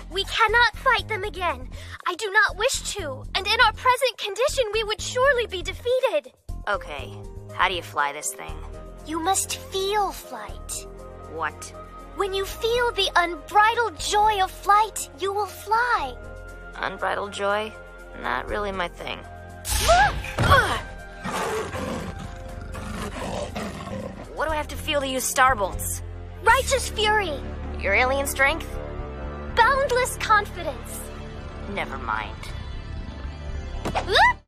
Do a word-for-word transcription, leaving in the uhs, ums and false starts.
We cannot fight them again. I do not wish to, and in our present condition we would surely be defeated. Okay, how do you fly this thing? You must feel flight. What? When you feel the unbridled joy of flight, you will fly. Unbridled joy? Not really my thing. What do I have to feel to use starbolts? Righteous fury. Your alien strength? Boundless confidence. Never mind.